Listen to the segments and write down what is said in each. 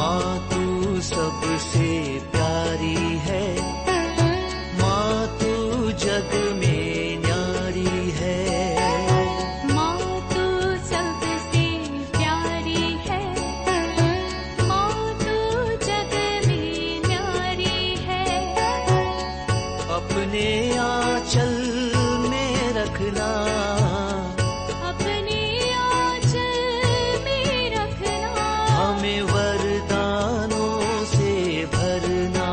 माँ तू सबसे प्यारी है, माँ तू जग में न्यारी है। माँ तू सबसे प्यारी है, माँ तू जग में न्यारी है। अपने आंचल में रखना, अपने आंचल में रखना। हमें वरदानों से भरना।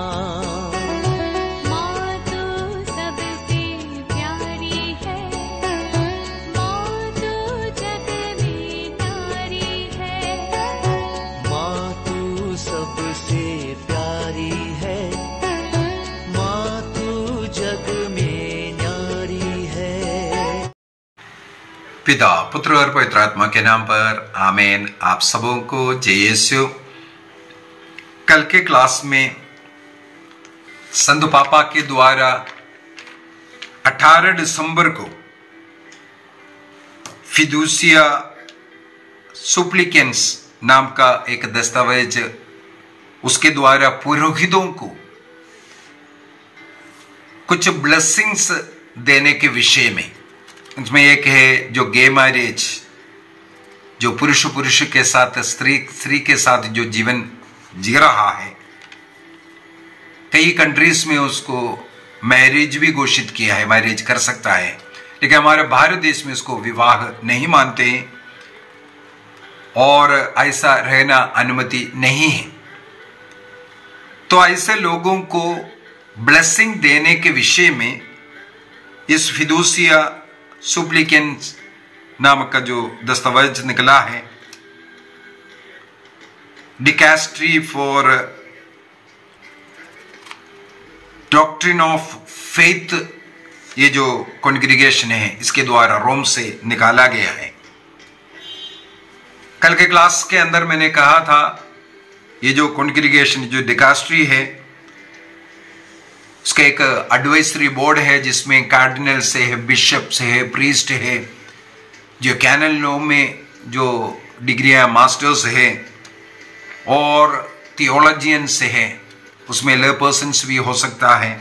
माँ तू सबसे प्यारी है, माँ तू जग में न्यारी है। माँ तू सबसे प्यारी है, माँ तू जग में न्यारी है। पिता, पुत्र और पवित्र आत्मा के नाम पर आमीन। आप सबों को जय यीशु। कल के क्लास में संत पापा के द्वारा 18 दिसंबर को फिदूसिया सुप्लिकेंस नाम का एक दस्तावेज, उसके द्वारा पुरोहितों को कुछ ब्लेसिंग्स देने के विषय में, उसमें एक है जो गे मैरिज, जो पुरुष पुरुष के साथ स्त्री स्त्री के साथ जो जीवन जी रहा है। कई कंट्रीज में उसको मैरिज भी घोषित किया है, मैरिज कर सकता है, लेकिन हमारे भारत देश में उसको विवाह नहीं मानते हैं और ऐसा रहना अनुमति नहीं है। तो ऐसे लोगों को ब्लेसिंग देने के विषय में इस फिदूसिया सुप्लिकेंस नामक का जो दस्तावेज निकला है, dicastery for doctrine of faith, ये जो कॉन्ग्रीगेशन है इसके द्वारा रोम से निकाला गया है। कल के क्लास के अंदर मैंने कहा था ये जो कॉन्ग्रीगेशन, जो डिकैस्ट्री है, उसका एक एडवाइजरी बोर्ड है जिसमें कार्डिनल से है, बिशप से है, प्रीस्ट है, जो कैनन लॉ में जो डिग्रियां मास्टर्स है और थियोलॉजियन से है, उसमें ले पर्सन्स भी हो सकता है।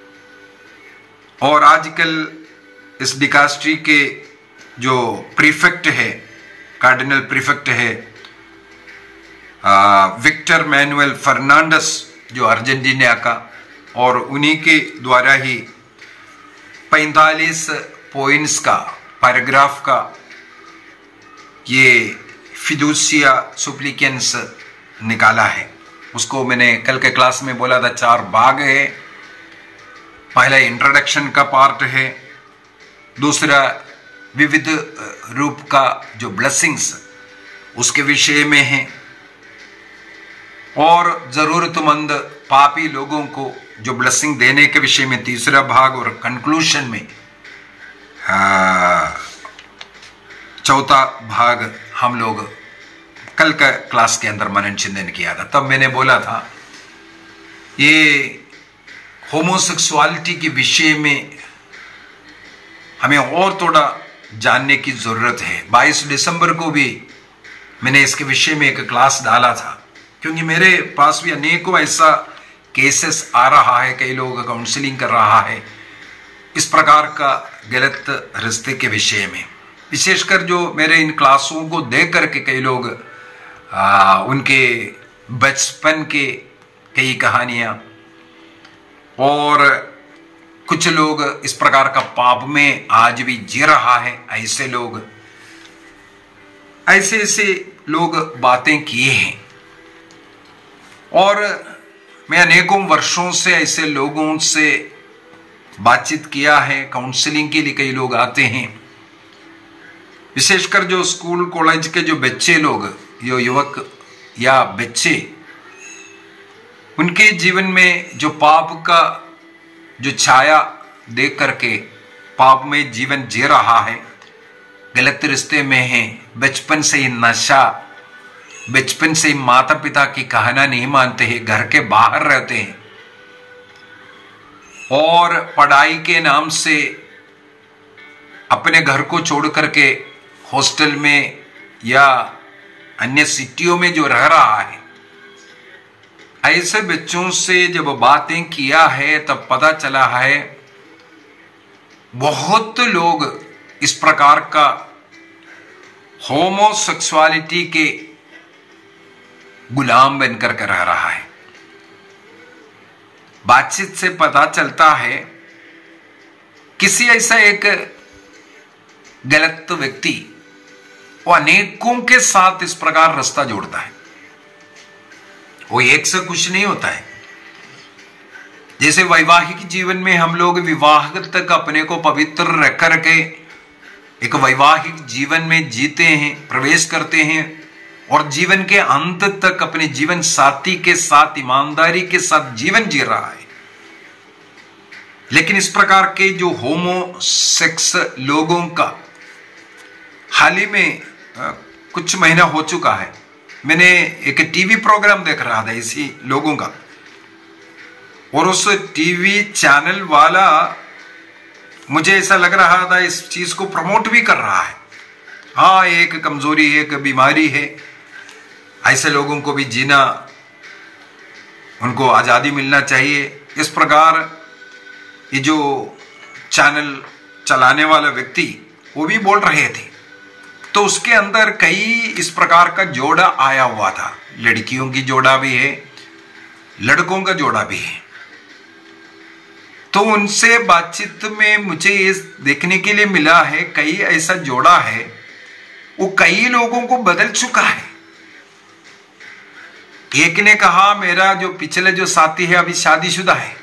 और आजकल इस डिकास्ट्री के जो प्रीफेक्ट है, कार्डिनल प्रीफेक्ट है विक्टर मैनुअल फर्नांडस, जो अर्जेंटीना का, और उन्हीं के द्वारा ही 45 पॉइंट्स का पैराग्राफ का ये फिदूसिया सुप्लिकेंस निकाला है। उसको मैंने कल के क्लास में बोला था 4 भाग है। पहला इंट्रोडक्शन का पार्ट है, दूसरा विविध रूप का जो ब्लेसिंग्स उसके विषय में है, और जरूरतमंद पापी लोगों को जो ब्लेसिंग देने के विषय में तीसरा भाग, और कंक्लूशन में चौथा भाग हम लोग कल का क्लास के अंदर मनन चिंतन किया था। तब मैंने बोला था ये होमोसेक्सुअलिटी के विषय में हमें और थोड़ा जानने की जरूरत है। 22 दिसंबर को भी मैंने इसके विषय में एक क्लास डाला था, क्योंकि मेरे पास भी अनेकों ऐसा केसेस आ रहा है, कई लोग काउंसलिंग कर रहा है इस प्रकार का गलत रिश्ते के विषय में। विशेषकर जो मेरे इन क्लासों को देख करके कई लोग उनके बचपन के कई कहानियां, और कुछ लोग इस प्रकार का पाप में आज भी जी रहा है। ऐसे लोग बातें किए हैं, और मैं अनेकों वर्षों से ऐसे लोगों से बातचीत किया है। काउंसलिंग के लिए कई लोग आते हैं, विशेषकर जो स्कूल कॉलेज के जो बच्चे लोग, जो युवक या बच्चे, उनके जीवन में जो पाप का जो छाया देख करके पाप में जीवन जी रहा है, गलत रिश्ते में है, बचपन से ही नशा, बचपन से ही माता पिता की कहना नहीं मानते हैं, घर के बाहर रहते हैं, और पढ़ाई के नाम से अपने घर को छोड़ करके हॉस्टल में या अन्य सिटियों में जो रह रहा है, ऐसे बच्चों से जब बातें किया है तब पता चला है बहुत लोग इस प्रकार का होमोसेक्सुअलिटी के गुलाम बनकर के रह रहा है। बातचीत से पता चलता है किसी ऐसा एक गलत व्यक्ति वो अनेकों के साथ इस प्रकार रास्ता जोड़ता है। वो एक से कुछ नहीं होता है। जैसे वैवाहिक जीवन में हम लोग विवाह तक अपने को पवित्र रख करके एक वैवाहिक जीवन में जीते हैं, प्रवेश करते हैं और जीवन के अंत तक अपने जीवन साथी के साथ ईमानदारी के साथ जीवन जी रहा है। लेकिन इस प्रकार के जो होमोसेक्स लोगों का हाल ही में कुछ महीना हो चुका है, मैंने एक टीवी प्रोग्राम देख रहा था इसी लोगों का, और उस टीवी चैनल वाला मुझे ऐसा लग रहा था इस चीज को प्रमोट भी कर रहा है। हाँ, एक कमजोरी है, एक बीमारी है, ऐसे लोगों को भी जीना, उनको आजादी मिलना चाहिए। इस प्रकार ये जो चैनल चलाने वाला व्यक्ति वो भी बोल रहे थे। तो उसके अंदर कई इस प्रकार का जोड़ा आया हुआ था। लड़कियों की जोड़ा भी है, लड़कों का जोड़ा भी है। तो उनसे बातचीत में मुझे ये देखने के लिए मिला है कई ऐसा जोड़ा है वो कई लोगों को बदल चुका है। एक ने कहा मेरा जो पिछले जो साथी है अभी शादीशुदा है,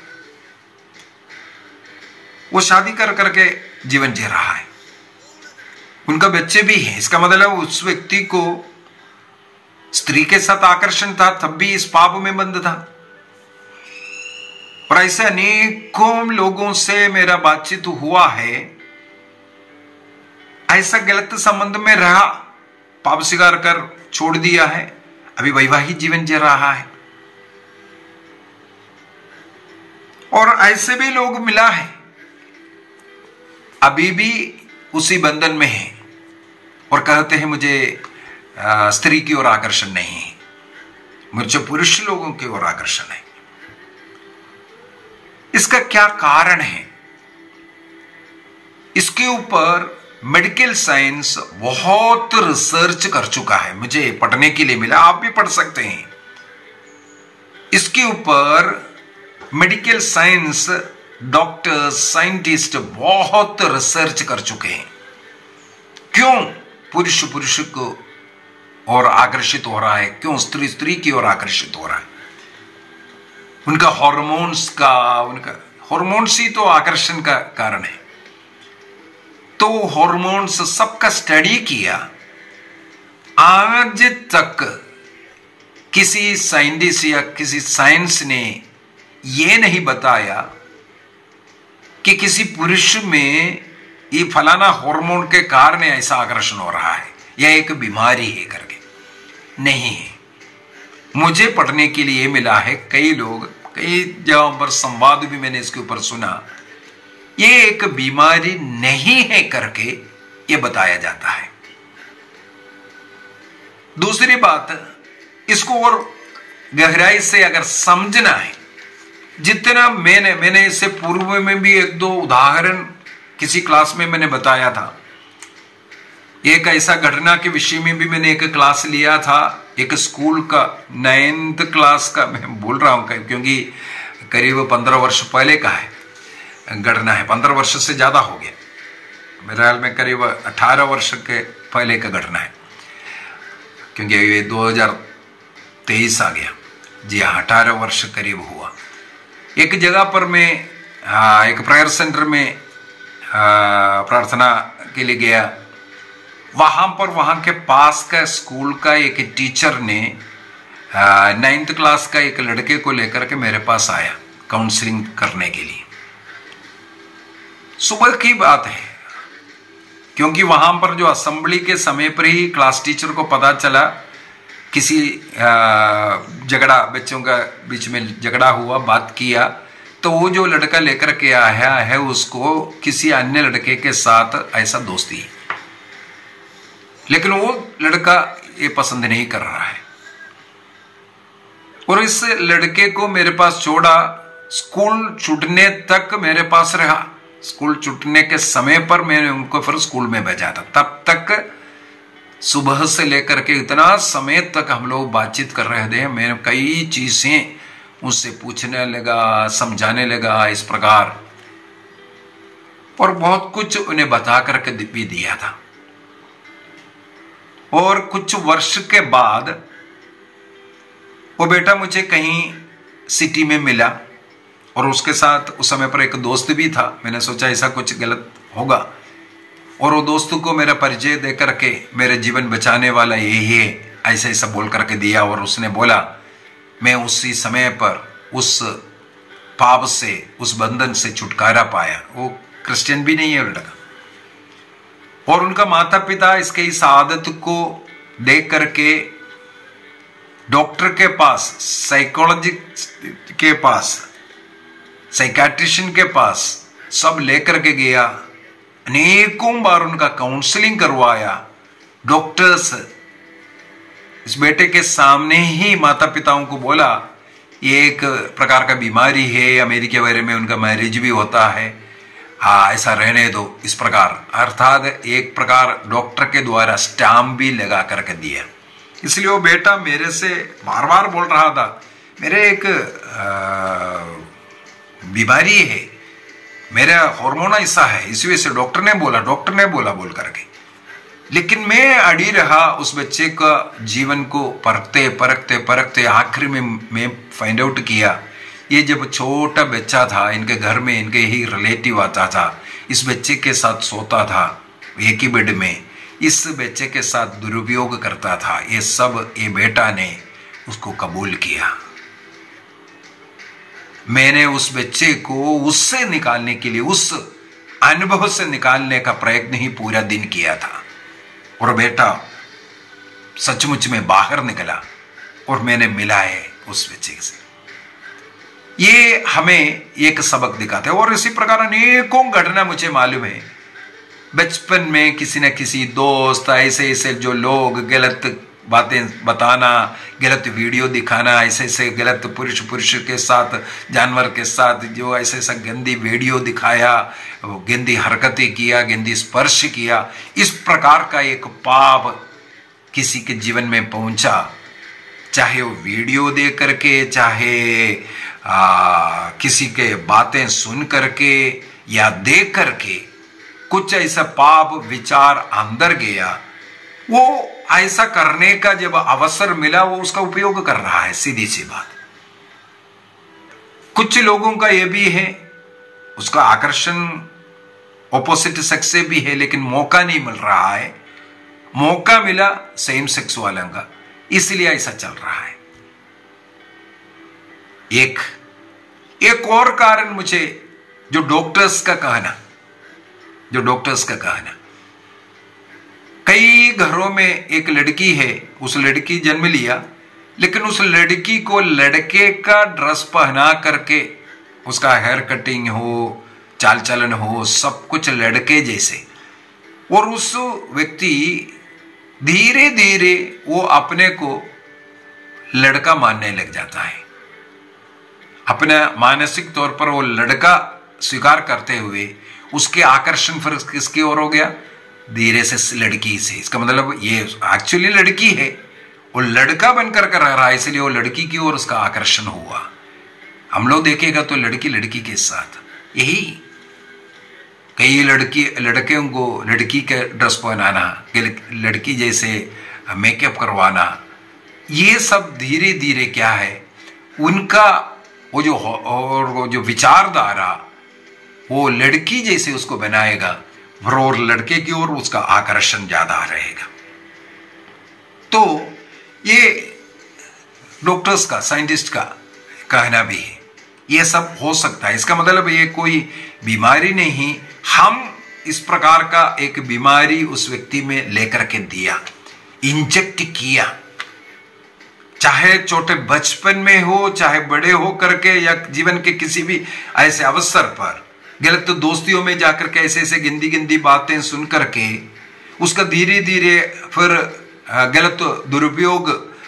वो शादी कर करके जीवन जी रहा है, उनका बच्चे भी हैं। इसका मतलब उस व्यक्ति को स्त्री के साथ आकर्षण था तब भी इस पाप में बंद था। और ऐसे अनेकों लोगों से मेरा बातचीत हुआ है, ऐसा गलत संबंध में रहा, पाप स्वीकार कर छोड़ दिया है, अभी वैवाहिक जीवन जी रहा है। और ऐसे भी लोग मिला है अभी भी उसी बंधन में है और कहते हैं मुझे स्त्री की ओर आकर्षण नहीं है, मुझे पुरुष लोगों की ओर आकर्षण है। इसका क्या कारण है? इसके ऊपर मेडिकल साइंस बहुत रिसर्च कर चुका है, मुझे पढ़ने के लिए मिला, आप भी पढ़ सकते हैं। इसके ऊपर मेडिकल साइंस डॉक्टर्स, साइंटिस्ट बहुत रिसर्च कर चुके हैं। क्यों पुरुष पुरुष को और आकर्षित हो रहा है, क्यों स्त्री स्त्री की ओर आकर्षित हो रहा है? उनका हॉर्मोन्स ही तो आकर्षण का कारण है। तो हॉर्मोन्स सबका स्टडी किया, आज तक किसी साइंटिस्ट या किसी साइंस ने यह नहीं बताया कि किसी पुरुष में ये फलाना हार्मोन के कारण ऐसा आकर्षण हो रहा है या एक बीमारी है करके। नहीं, मुझे पढ़ने के लिए मिला है, कई लोग कई जगहों पर संवाद भी मैंने इसके ऊपर सुना, ये एक बीमारी नहीं है करके ये बताया जाता है। दूसरी बात, इसको और गहराई से अगर समझना है, जितना मैंने इससे पूर्व में भी एक दो उदाहरण किसी क्लास में मैंने बताया था। एक ऐसा घटना के विषय में भी मैंने एक क्लास लिया था, एक स्कूल का 9th क्लास का मैं बोल रहा हूं क्योंकि करीब 15 वर्ष पहले का है घटना है, 15 वर्ष से ज्यादा हो गया, मेरे ख्याल में करीब 18 वर्ष के पहले का घटना है, क्योंकि ये 2023 आ गया। जी हाँ, 18 वर्ष करीब हुआ। एक जगह पर मैं एक प्रेयर सेंटर में प्रार्थना के लिए गया। वहां के पास का स्कूल का एक टीचर ने 9th क्लास का एक लड़के को लेकर के मेरे पास आया काउंसलिंग करने के लिए। सुबह की बात है, क्योंकि वहां पर जो असेंबली के समय पर ही क्लास टीचर को पता चला किसी झगड़ा, बच्चों का बीच में झगड़ा हुआ, बात किया, तो वो जो लड़का लेकर के आया है उसको किसी अन्य लड़के के साथ ऐसा दोस्ती है, लेकिन वो लड़का ये पसंद नहीं कर रहा है। और इस लड़के को मेरे पास छोड़ा, स्कूल छूटने तक मेरे पास रहा। स्कूल छूटने के समय पर मैंने उनको फिर स्कूल में भेजा था। तब तक सुबह से लेकर के इतना समय तक हम लोग बातचीत कर रहे थे। मैं कई चीजें उससे पूछने लगा, समझाने लगा इस प्रकार, और बहुत कुछ उन्हें बता करके भी दिया था। और कुछ वर्ष के बाद वो बेटा मुझे कहीं सिटी में मिला, और उसके साथ उस समय पर एक दोस्त भी था। मैंने सोचा ऐसा कुछ गलत होगा, और वो दोस्त को मेरा परिचय दे करके मेरे जीवन बचाने वाला यही है, ऐसा ऐसा बोल करके दिया। और उसने बोला, मैं उसी समय पर उस पाप से, उस बंधन से छुटकारा पाया। वो क्रिश्चियन भी नहीं है लड़का, और उनका माता पिता इसके इस आदत को देख करके डॉक्टर के पास, साइकोलॉजिस्ट के पास, साइकाट्रिशियन के पास सब लेकर के गया। अनेकों बार उनका काउंसलिंग करवाया। डॉक्टर्स इस बेटे के सामने ही माता पिताओं को बोला, ये एक प्रकार का बीमारी है, अमेरिका वगैरह में उनका मैरिज भी होता है, हाँ ऐसा रहने दो, इस प्रकार। अर्थात एक प्रकार डॉक्टर के द्वारा स्टैम्प भी लगा करके दिया। इसलिए वो बेटा मेरे से बार बार बोल रहा था, मेरे एक बीमारी है, मेरा हार्मोन ऐसा है, इस वजह से डॉक्टर ने बोला बोल करके। लेकिन मैं अड़ी रहा उस बच्चे का जीवन को परखते आखिर में मैं फाइंड आउट किया, ये जब छोटा बच्चा था, इनके घर में इनके ही रिलेटिव आता था, इस बच्चे के साथ सोता था एक ही बेड में, इस बच्चे के साथ दुरुपयोग करता था। ये सब ये बेटा ने उसको कबूल किया। मैंने उस बच्चे को उससे निकालने के लिए, उस अनुभव से निकालने का प्रयत्न ही पूरा दिन किया था, और बेटा सचमुच में बाहर निकला, और मैंने मिला है उस बच्चे से। ये हमें एक सबक दिखाते हैं। और इसी प्रकार अनेकों घटना मुझे मालूम है। बचपन में किसी न किसी दोस्त ऐसे जो लोग गलत बातें बताना, गलत वीडियो दिखाना, ऐसे गलत पुरुष के साथ, जानवर के साथ जो ऐसा गंदी वीडियो दिखाया, गंदी हरकतें किया, गंदी स्पर्श किया, इस प्रकार का एक पाप किसी के जीवन में पहुंचा, चाहे वो वीडियो देख करके, चाहे किसी के बातें सुन करके या देख करके, कुछ ऐसा पाप विचार अंदर गया, वो ऐसा करने का जब अवसर मिला वो उसका उपयोग कर रहा है। सीधी सी बात। कुछ लोगों का ये भी है, उसका आकर्षण ऑपोजिट सेक्स से भी है, लेकिन मौका नहीं मिल रहा है। मौका मिला सेम सेक्स वालों का, इसलिए ऐसा चल रहा है। एक और कारण मुझे जो डॉक्टर्स का कहना, कई घरों में एक लड़की है, उस लड़की जन्म लिया, लेकिन उस लड़की को लड़के का ड्रेस पहना करके, उसका हेयर कटिंग हो, चाल चलन हो, सब कुछ लड़के जैसे, और उस व्यक्ति धीरे धीरे वो अपने को लड़का मानने लग जाता है। अपने मानसिक तौर पर वो लड़का स्वीकार करते हुए उसके आकर्षण फिर किसकी ओर हो गया? धीरे से लड़की से। इसका मतलब ये एक्चुअली लड़की है, वो लड़का बनकर कर रहा है, इसलिए वो लड़की की ओर उसका आकर्षण हुआ। हम लोग देखेगा तो लड़की के साथ यही, कई लड़कियों को लड़की के ड्रेस पहनाना, लड़की जैसे मेकअप करवाना, ये सब धीरे धीरे क्या है, उनका वो जो विचारधारा वो लड़की जैसे उसको बनाएगा, और लड़के की ओर उसका आकर्षण ज्यादा रहेगा। तो ये डॉक्टर्स का, साइंटिस्ट का कहना भी है, ये सब हो सकता है। इसका मतलब ये कोई बीमारी नहीं, हम इस प्रकार का एक बीमारी उस व्यक्ति में लेकर के दिया, इंजेक्ट किया, चाहे छोटे बचपन में हो, चाहे बड़े हो करके, या जीवन के किसी भी ऐसे अवसर पर गलत दोस्तियों में जाकर के ऐसे गंदी बातें सुन करके उसका धीरे धीरे फिर गलत दुरुपयोग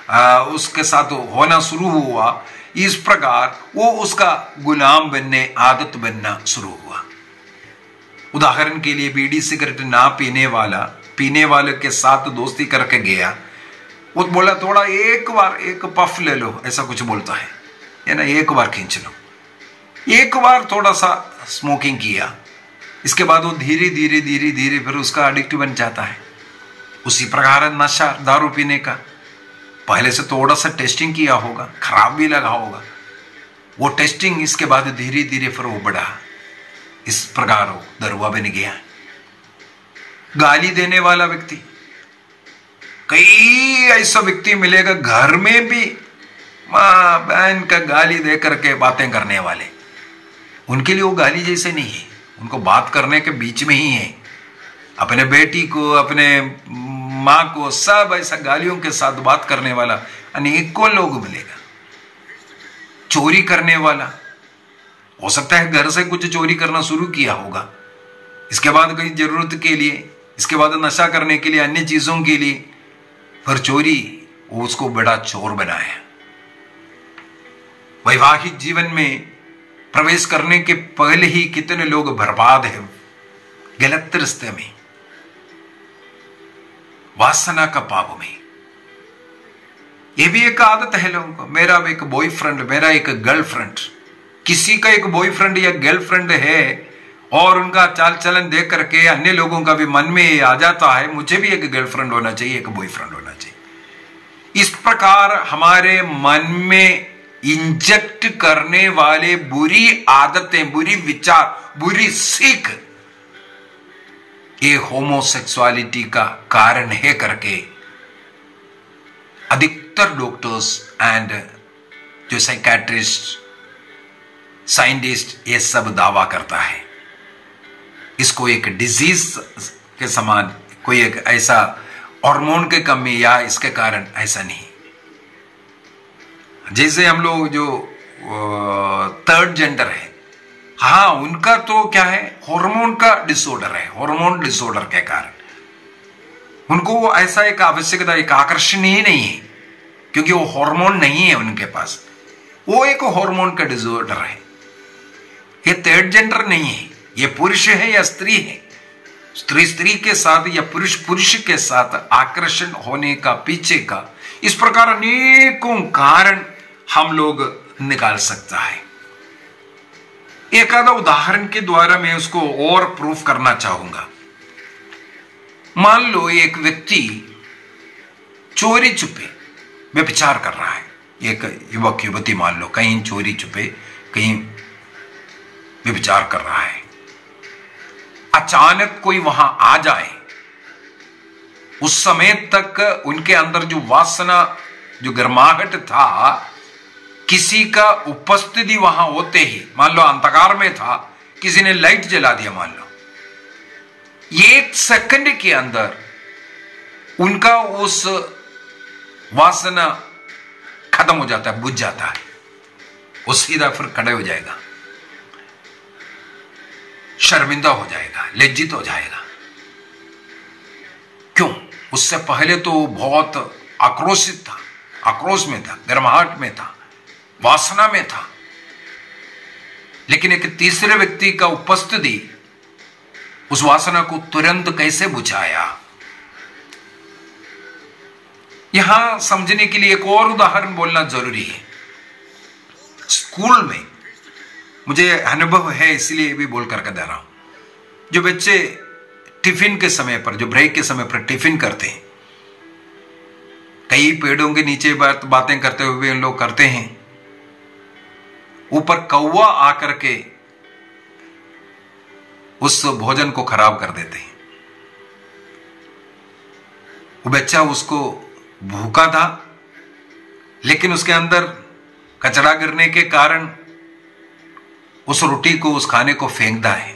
उसके साथ होना शुरू हुआ, इस प्रकार वो उसका गुलाम बनने, आदत बनना शुरू हुआ। उदाहरण के लिए बीड़ी सिगरेट ना पीने वाले के साथ दोस्ती करके गया, वो बोला थोड़ा एक बार एक पफ ले लो, ऐसा कुछ बोलता है ना, एक बार खींच लो, एक बार थोड़ा सा स्मोकिंग किया, इसके बाद वो धीरे धीरे फिर उसका एडिक्ट बन जाता है। उसी प्रकार नशा दारू पीने का, पहले से थोड़ा सा टेस्टिंग किया होगा, खराब भी लगा होगा, वो टेस्टिंग इसके बाद धीरे धीरे फिर वो बढ़ा, इस प्रकार वो दरुआ बन गया। गाली देने वाला व्यक्ति, कई ऐसा व्यक्ति मिलेगा घर में भी मां बहन का गाली दे करके बातें करने वाले, उनके लिए वो गाली जैसे नहीं है, उनको बात करने के बीच में ही है। अपने बेटी को, अपने मां को, सब ऐसा गालियों के साथ बात करने वाला अनेकों लोग मिलेगा। चोरी करने वाला, हो सकता है घर से कुछ चोरी करना शुरू किया होगा, इसके बाद कहीं जरूरत के लिए, इसके बाद नशा करने के लिए, अन्य चीजों के लिए, फिर चोरी, वो उसको बड़ा चोर बनाया। वैवाहिक जीवन में प्रवेश करने के पहले ही कितने लोग बर्बाद हैं गलत रास्ते में, वासना का पाप में। यह भी एक आदत है लोगों को, मेरा एक बॉयफ्रेंड, मेरा एक गर्लफ्रेंड, किसी का एक बॉयफ्रेंड या गर्लफ्रेंड है और उनका चाल चलन देख करके अन्य लोगों का भी मन में आ जाता है मुझे भी एक गर्लफ्रेंड होना चाहिए, एक बॉयफ्रेंड होना चाहिए। इस प्रकार हमारे मन में इंजेक्ट करने वाले बुरी आदतें, बुरी विचार, बुरी सीख, ये होमोसेक्सुअलिटी का कारण है करके अधिकतर डॉक्टर्स एंड जो साइकियाट्रिस्ट, साइंटिस्ट, ये सब दावा करता है। इसको एक डिजीज के समान, कोई एक ऐसा हार्मोन के कमी या इसके कारण ऐसा नहीं। जैसे हम लोग जो थर्ड जेंडर है, हाँ उनका तो क्या है, हार्मोन का डिसऑर्डर है, हार्मोन डिसऑर्डर के कारण उनको वो ऐसा एक आवश्यकता, एक आकर्षण ही नहीं है, क्योंकि वो हार्मोन नहीं है उनके पास, वो एक हार्मोन का डिसऑर्डर है। ये थर्ड जेंडर नहीं है, ये पुरुष है या स्त्री है, स्त्री के साथ या पुरुष के साथ आकर्षण होने का पीछे का, इस प्रकार अनेकों कारण हम लोग निकाल सकता है। एक आधा उदाहरण के द्वारा मैं उसको और प्रूफ करना चाहूंगा। मान लो एक व्यक्ति चोरी छुपे व्यभिचार कर रहा है, एक युवक युवती मान लो कहीं चोरी छुपे कहीं व्यभिचार कर रहा है, अचानक कोई वहां आ जाए, उस समय तक उनके अंदर जो वासना, जो गर्माहट था, किसी का उपस्थिति वहां होते ही, मान लो अंधकार में था, किसी ने लाइट जला दिया, मान लो एक सेकंड के अंदर उनका उस वासना खत्म हो जाता है, बुझ जाता है, वो सीधा फिर खड़े हो जाएगा, शर्मिंदा हो जाएगा, लज्जित हो जाएगा। क्यों? उससे पहले तो बहुत आक्रोशित था, आक्रोश में था, गर्माहट में था, वासना में था, लेकिन एक तीसरे व्यक्ति का उपस्थिति उस वासना को तुरंत कैसे बुझाया। यहां समझने के लिए एक और उदाहरण बोलना जरूरी है। स्कूल में मुझे अनुभव है, इसलिए भी बोल करके दे रहा हूं। जो बच्चे टिफिन के समय पर, जो ब्रेक के समय पर टिफिन करते हैं, कई पेड़ों के नीचे बातें करते हुए इन लोग करते हैं, ऊपर कौवा आकर के उस भोजन को खराब कर देते हैं। वो बच्चा उसको भूखा था, लेकिन उसके अंदर कचरा गिरने के कारण उस रोटी को, उस खाने को फेंकता है,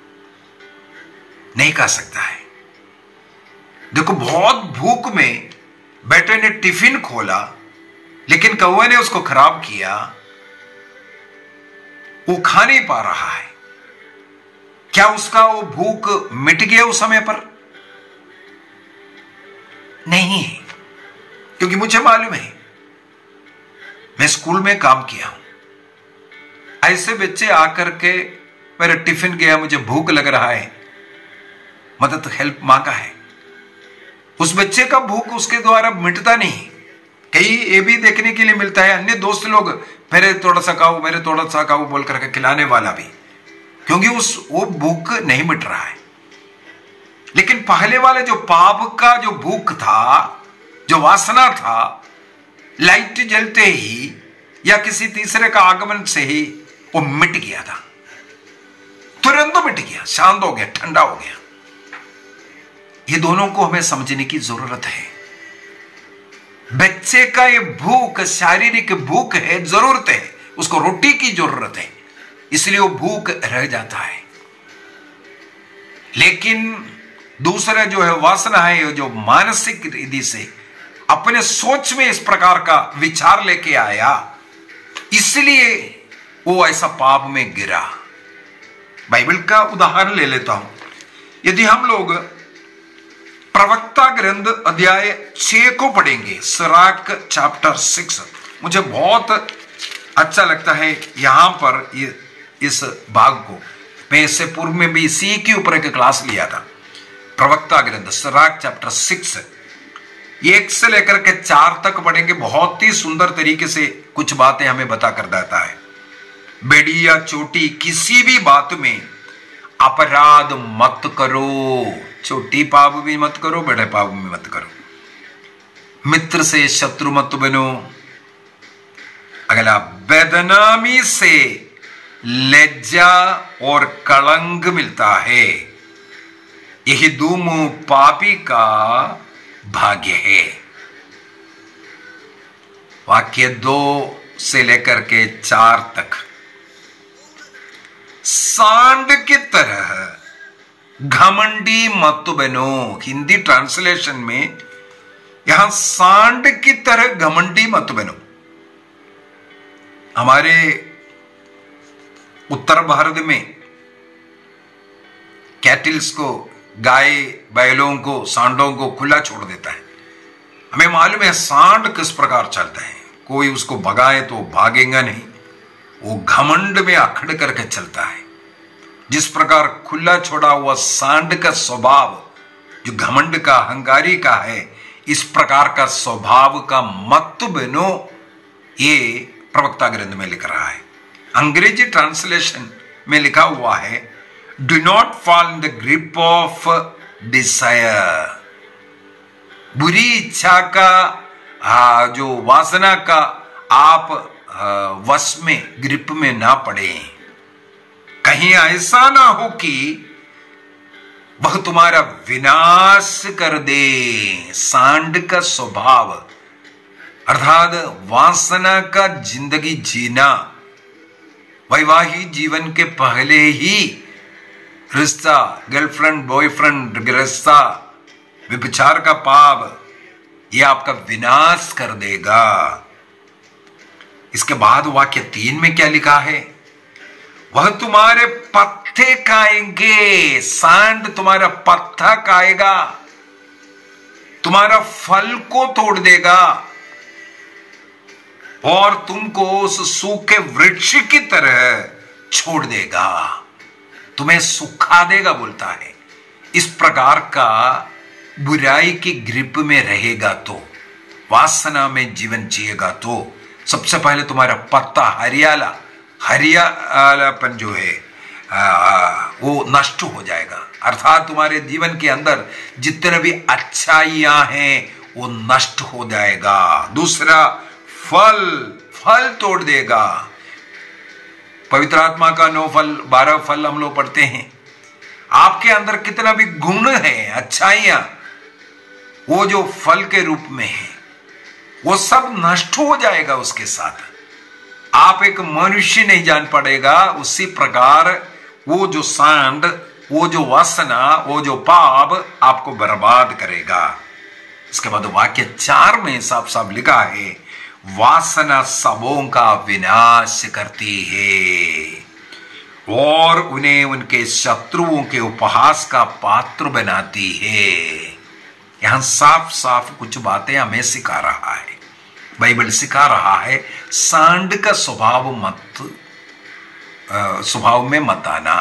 नहीं खा सकता है। देखो, बहुत भूख में बेटे ने टिफिन खोला, लेकिन कौवे ने उसको खराब किया, वो खा नहीं पा रहा है। क्या उसका वो भूख मिट गया उस समय पर? नहीं, क्योंकि मुझे मालूम है मैं स्कूल में काम किया हूं, ऐसे बच्चे आकर के मेरा टिफिन गया, मुझे भूख लग रहा है, मदद हेल्प मांगा है, उस बच्चे का भूख उसके द्वारा मिटता नहीं। कई ये भी देखने के लिए मिलता है अन्य दोस्त लोग मेरे थोड़ा सा खाओ, मेरे थोड़ा सा खाओ बोल करके खिलाने वाला भी, क्योंकि वो भूख नहीं मिट रहा है। लेकिन पहले वाले जो पाप का जो भूख था, जो वासना था, लाइट जलते ही या किसी तीसरे का आगमन से ही वो मिट गया था, तुरंत मिट गया, शांत हो गया, ठंडा हो गया। ये दोनों को हमें समझने की जरूरत है। बच्चे का ये भूख शारीरिक भूख है, जरूरत है, उसको रोटी की जरूरत है, इसलिए वो भूख रह जाता है। लेकिन दूसरा जो है वासना है, जो मानसिक रीति से अपने सोच में इस प्रकार का विचार लेके आया, इसलिए वो ऐसा पाप में गिरा। बाइबल का उदाहरण ले लेता हूं। यदि हम लोग प्रवक्ता ग्रंथ अध्याय 6 को पढ़ेंगे, सिराक चैप्टर 6, मुझे बहुत अच्छा लगता है यहां पर इस भाग को। मैं इससे पूर्व में भी इसी के ऊपर एक क्लास लिया था। प्रवक्ता ग्रंथ सिराक चैप्टर 6 1 से लेकर के 4 तक पढ़ेंगे। बहुत ही सुंदर तरीके से कुछ बातें हमें बता कर देता है। बेड़ी या चोटी किसी भी बात में अपराध मत करो, छोटी पाप भी मत करो, बड़े पाप भी मत करो। मित्र से शत्रु मत बनो। अगला, बदनामी से लज्जा और कलंक मिलता है, यही दोनों पापी का भाग्य है। वाक्य 2 से लेकर के 4 तक। सांड की तरह घमंडी मत बनो। हिंदी ट्रांसलेशन में यहां सांड की तरह घमंडी मत बनो। हमारे उत्तर भारत में कैटल्स को, गाय बैलों को, सांडों को खुला छोड़ देता है। हमें मालूम है सांड किस प्रकार चलता है। कोई उसको भगाए तो भागेगा नहीं, वो घमंड में अखड़ करके चलता है। जिस प्रकार खुला छोड़ा हुआ सांड का स्वभाव जो घमंड का, अहंकारी का है, इस प्रकार का स्वभाव का मत बनो, ये प्रवक्ता ग्रंथ में लिख रहा है। अंग्रेजी ट्रांसलेशन में लिखा हुआ है, do not fall in the grip of desire. बुरी इच्छा का, जो वासना का आप वश में, ग्रिप में ना पड़े। कहीं ऐसा ना हो कि वह तुम्हारा विनाश कर दे। सांड का स्वभाव अर्थात वासना का जिंदगी जीना, वैवाहिक जीवन के पहले ही रिश्ता, गर्लफ्रेंड बॉयफ्रेंड रिश्ता, व्यभिचार का पाप, यह आपका विनाश कर देगा। इसके बाद वाक्य 3 में क्या लिखा है? वह तुम्हारे पत्ते खाएंगे। सांड तुम्हारा पत्ता खाएगा, तुम्हारा फल को तोड़ देगा और तुमको उस सूखे वृक्ष की तरह छोड़ देगा, तुम्हें सुखा देगा बोलता है। इस प्रकार का बुराई की ग्रिप में रहेगा तो, वासना में जीवन जिएगा तो, सबसे पहले तुम्हारा पत्ता हरियालापन जो है वो नष्ट हो जाएगा। अर्थात तुम्हारे जीवन के अंदर जितने भी अच्छाइयां हैं वो नष्ट हो जाएगा। दूसरा, फल तोड़ देगा। पवित्र आत्मा का 9 फल, 12 फल हम लोग पढ़ते हैं। आपके अंदर कितना भी गुण है, अच्छाइयां, वो जो फल के रूप में है वो सब नष्ट हो जाएगा उसके साथ। आप एक मनुष्य नहीं जान पड़ेगा। उसी प्रकार वो जो सांड, वो जो वासना, वो जो पाप आपको बर्बाद करेगा। इसके बाद वाक्य 4 में साफ साफ लिखा है, वासना सबों का विनाश करती है और उन्हें उनके शत्रुओं के उपहास का पात्र बनाती है। यहां साफ साफ कुछ बातें हमें सिखा रहा है। बाइबल सिखा रहा है सांड का स्वभाव में मत आना।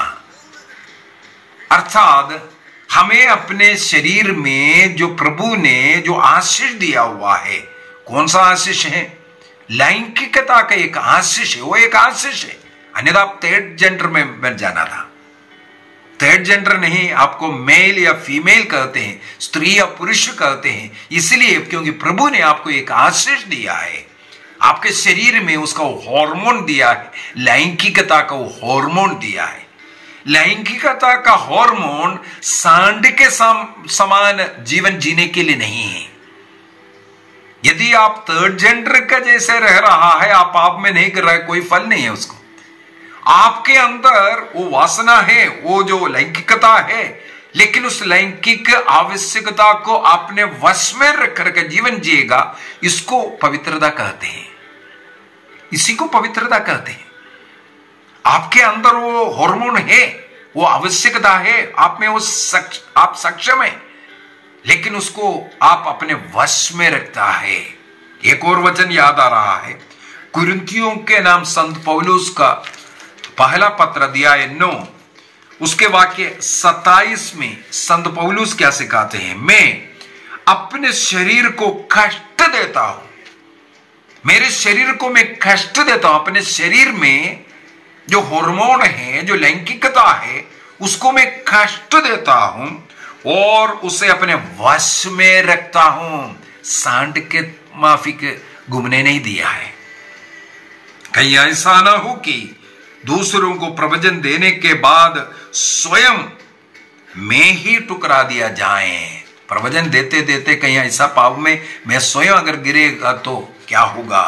अर्थात हमें अपने शरीर में जो प्रभु ने जो आशीष दिया हुआ है, कौन सा आशीष है? लैंगिकता का एक आशीष है, वो एक आशीष है। अन्यथा आप थर्ड जेंडर में बन जाना था। थर्ड जेंडर नहीं, आपको मेल या फीमेल कहते हैं, स्त्री या पुरुष कहते हैं, इसलिए क्योंकि प्रभु ने आपको एक आशीष दिया है, आपके शरीर में उसका हार्मोन दिया है, लैंगिकता का वो हार्मोन दिया है। लैंगिकता का हार्मोन सांड के समान जीवन जीने के लिए नहीं है। यदि आप थर्ड जेंडर का जैसे रह रहा है, आप पाप में नहीं कर रहा है, कोई फल नहीं है उसको। आपके अंदर वो वासना है, वो जो लैंगिकता है, लेकिन उस लैंगिक आवश्यकता को आपने वश में रख करके जीवन जिएगा, इसको पवित्रता कहते हैं। इसी को पवित्रता कहते हैं। आपके अंदर वो हार्मोन है, वो आवश्यकता है, आप में वो आप सक्षम है, लेकिन उसको आप अपने वश में रखता है। एक और वचन याद आ रहा है, कुरिन्थियों के नाम संत पौलुस का पहला पत्र अध्याय 9 उसके वाक्य 27 में संत पौलुस क्या सिखाते हैं? मैं अपने शरीर को कष्ट देता हूं, मेरे शरीर को मैं कष्ट देता हूं। अपने शरीर में जो हार्मोन है, जो लैंगिकता है, उसको मैं कष्ट देता हूं और उसे अपने वश में रखता हूं। सांड के माफिक घूमने नहीं दिया है। कहीं ऐसा ना हो कि दूसरों को प्रवचन देने के बाद स्वयं में ही टुकरा दिया जाए। प्रवचन देते देते कहीं ऐसा पाप में मैं स्वयं अगर गिरेगा तो क्या होगा?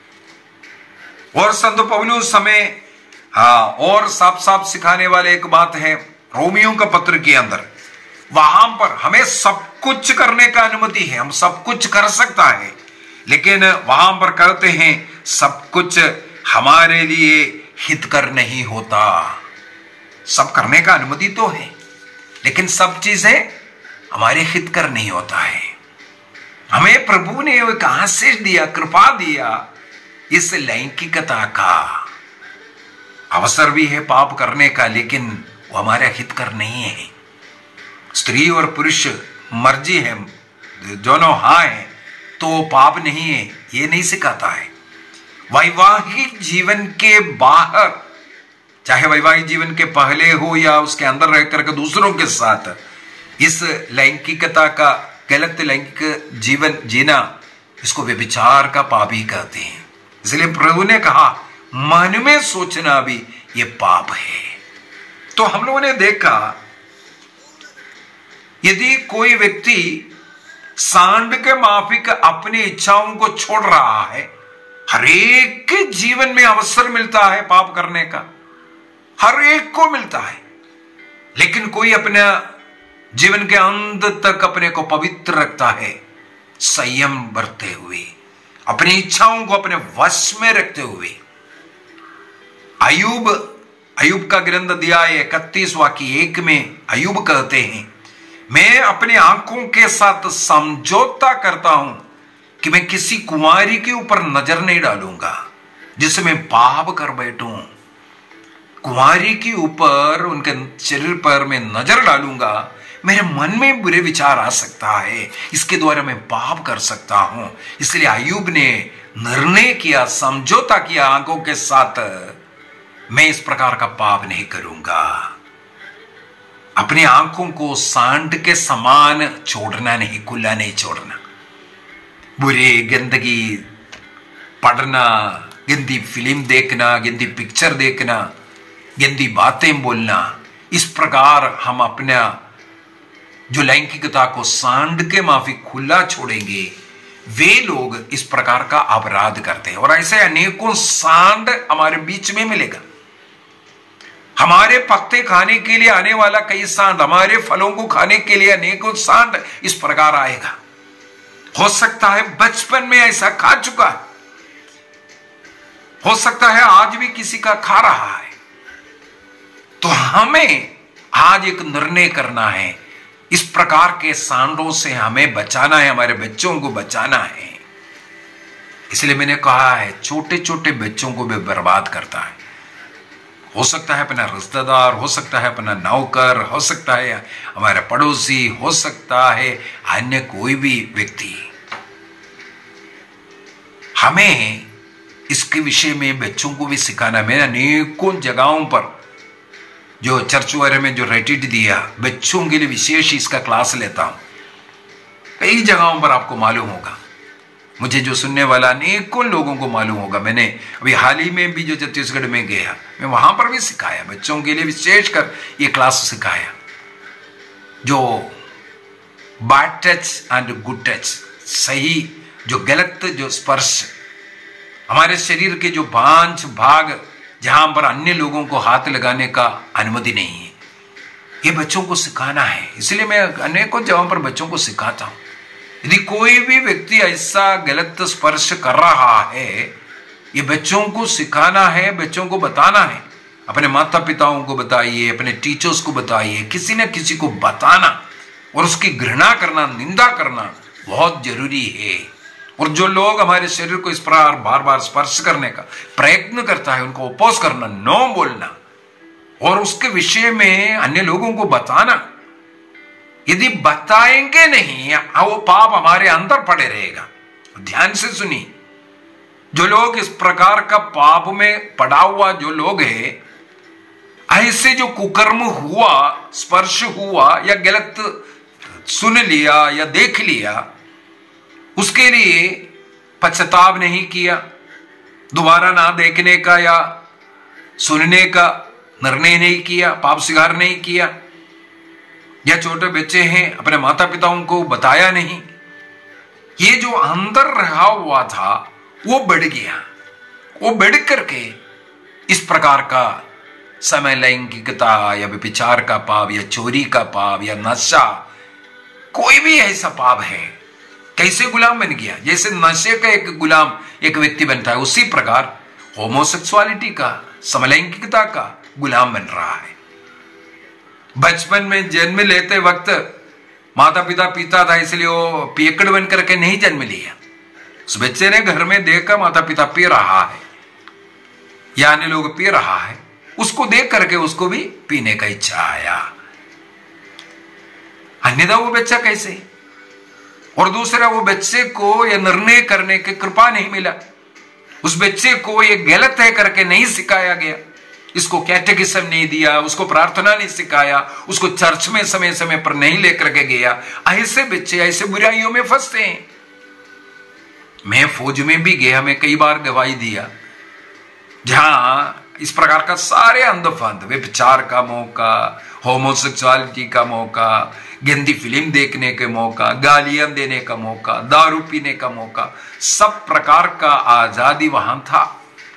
और संत पौलुस हमें और साफ साफ सिखाने वाले एक बात है, रोमियो का पत्र के अंदर, वहां पर हमें सब कुछ करने का अनुमति है, हम सब कुछ कर सकता है, लेकिन वहां पर कहते हैं सब कुछ हमारे लिए हितकर नहीं होता। सब करने का अनुमति तो है, लेकिन सब चीजें हमारे हितकर नहीं होता है। हमें प्रभु ने एक आशीष दिया, कृपा दिया, इस लैंगिकता का अवसर भी है पाप करने का, लेकिन वो हमारे हितकर नहीं है। स्त्री और पुरुष मर्जी है, दोनों हाँ है तो पाप नहीं है, ये नहीं सिखाता है। वैवाहिक जीवन के बाहर, चाहे वैवाहिक जीवन के पहले हो या उसके अंदर रह करके दूसरों के साथ, इस लैंगिकता का गलत लैंगिक जीवन जीना, इसको व्यभिचार का पाप ही कहते हैं। इसलिए प्रभु ने कहा मन में सोचना भी ये पाप है। तो हम लोगों ने देखा, यदि कोई व्यक्ति सांड के माफिक अपनी इच्छाओं को छोड़ रहा है, हर एक के जीवन में अवसर मिलता है पाप करने का, हर एक को मिलता है, लेकिन कोई अपने जीवन के अंत तक अपने को पवित्र रखता है, संयम बरतते हुए, अपनी इच्छाओं को अपने वश में रखते हुए। अयूब का ग्रंथ अध्याय 31 वाक्य 1 में अयूब कहते हैं, मैं अपनी आंखों के साथ समझौता करता हूं कि मैं किसी कुमारी के ऊपर नजर नहीं डालूंगा जिससे मैं पाप कर बैठूं। कुमारी के ऊपर, उनके शरीर पर मैं नजर डालूंगा, मेरे मन में बुरे विचार आ सकता है, इसके द्वारा मैं पाप कर सकता हूं। इसलिए अयूब ने निर्णय किया, समझौता किया आंखों के साथ, मैं इस प्रकार का पाप नहीं करूंगा। अपनी आंखों को सांड के समान छोड़ना नहीं, खुला नहीं छोड़ना। बुरे गंदगी पढ़ना, गंदी फिल्म देखना, गंदी पिक्चर देखना, गंदी बातें बोलना, इस प्रकार हम अपना जो लैंगिकता को सांड के माफिक खुला छोड़ेंगे, वे लोग इस प्रकार का अपराध करते हैं। और ऐसे अनेकों सांड हमारे बीच में मिलेगा। हमारे पत्ते खाने के लिए आने वाला कई सांड, हमारे फलों को खाने के लिए अनेकों सांड इस प्रकार आएगा। हो सकता है बचपन में ऐसा खा चुका है, हो सकता है आज भी किसी का खा रहा है। तो हमें आज एक निर्णय करना है, इस प्रकार के सांडों से हमें बचाना है, हमारे बच्चों को बचाना है। इसलिए मैंने कहा है छोटे छोटे बच्चों को भी बर्बाद करता है। हो सकता है अपना रिश्तेदार, हो सकता है अपना नौकर, हो सकता है हमारा पड़ोसी, हो सकता है अन्य कोई भी व्यक्ति। हमें इसके विषय में बच्चों को भी सिखाना। मैंने अनेकों जगहों पर जो चर्च वगैरह में जो रेटिट दिया बच्चों के लिए विशेष इसका क्लास लेता हूं। कई जगहों पर आपको मालूम होगा, मुझे जो सुनने वाला अनेकों लोगों को मालूम होगा। मैंने अभी हाल ही में भी जो छत्तीसगढ़ में गया, मैं वहां पर भी सिखाया, बच्चों के लिए विशेषकर ये क्लास सिखाया, जो bad touch and good touch, सही जो गलत जो स्पर्श, हमारे शरीर के जो पांच भाग जहां पर अन्य लोगों को हाथ लगाने का अनुमति नहीं है, ये बच्चों को सिखाना है। इसलिए मैं अनेकों जगहों पर बच्चों को सिखाता हूं। यदि कोई भी व्यक्ति ऐसा गलत स्पर्श कर रहा है, ये बच्चों को सिखाना है, बच्चों को बताना है। अपने माता पिताओं को बताइए, अपने टीचर्स को बताइए, किसी न किसी को बताना और उसकी घृणा करना, निंदा करना बहुत जरूरी है। और जो लोग हमारे शरीर को इस प्रकार बार बार स्पर्श करने का प्रयत्न करता है, उनको अपोज करना, नो बोलना और उसके विषय में अन्य लोगों को बताना। यदि बताएंगे नहीं, वो पाप हमारे अंदर पड़े रहेगा। ध्यान से सुनिए, जो लोग इस प्रकार का पाप में पड़ा हुआ जो लोग हैं, ऐसे जो कुकर्म हुआ, स्पर्श हुआ या गलत सुन लिया या देख लिया, उसके लिए पश्चाताप नहीं किया, दोबारा ना देखने का या सुनने का निर्णय नहीं किया, पाप स्वीकार नहीं किया, या छोटे बच्चे हैं अपने माता पिताओं को बताया नहीं, ये जो अंदर रहा हुआ था वो बढ़ गया। वो बढ़ करके इस प्रकार का समय लैंगिकता या व्यभिचार का पाप या चोरी का पाप या नशा, कोई भी ऐसा पाप है, कैसे गुलाम बन गया। जैसे नशे का एक गुलाम एक व्यक्ति बनता है, उसी प्रकार होमोसेक्सुअलिटी का, समलैंगिकता का गुलाम बन रहा है। बचपन में जन्म लेते वक्त माता पिता पीता था, इसलिए वो पियकड़ बन करके नहीं जन्म लिया। उस बच्चे ने घर में देखा माता पिता पी रहा है या अन्य लोग पी रहा है, उसको देख करके उसको भी पीने का इच्छा आया। अन्यथा वो बच्चा कैसे, और दूसरा वो बच्चे को यह निर्णय करने की कृपा नहीं मिला। उस बच्चे को ये गलत है करके नहीं सिखाया गया, इसको कैटेकिज्म नहीं दिया, उसको प्रार्थना नहीं सिखाया, उसको चर्च में समय समय पर नहीं लेकर के गया। ऐसे बच्चे ऐसे बुराइयों में फंसते हैं। मैं फौज में भी गया, मैं कई बार गवाही दिया, जहां इस प्रकार का सारे अंधफंद, व्यभिचार का मौका, होमोसेक्सुअलिटी का मौका, गंदी फिल्म देखने के मौका, गालियां देने का मौका, दारू पीने का मौका, सब प्रकार का आजादी वहां था।